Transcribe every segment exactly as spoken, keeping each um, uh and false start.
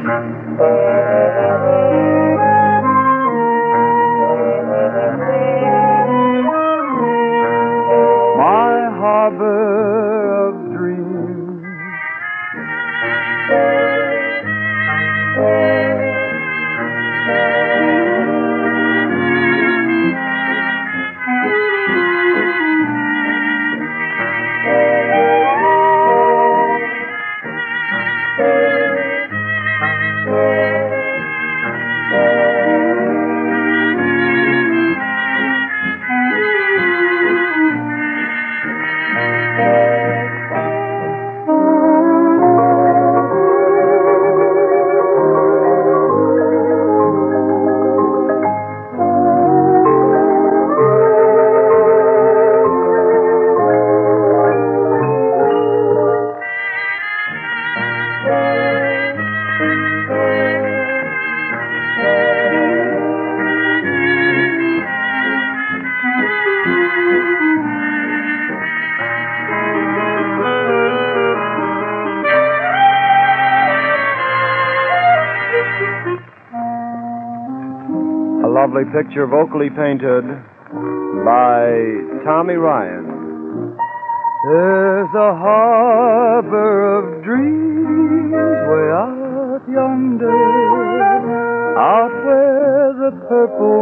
Lovely picture vocally painted by Tommy Ryan. There's a harbor of dreams way out yonder, out where the purple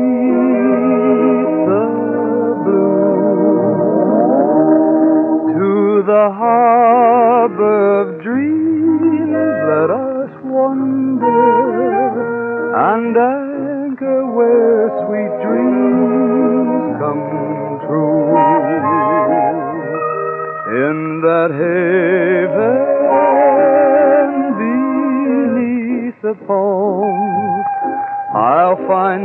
meets the blue. To the harbor of dreams let us wander, and anchor where sweet dreams come true. In that haven beneath the palms, I'll find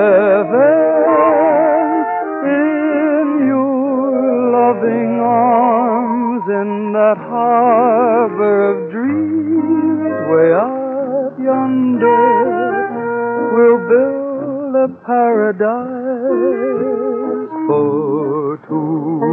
heaven in your loving arms. In that harbor of dreams way out yonder, we'll build a paradise for two.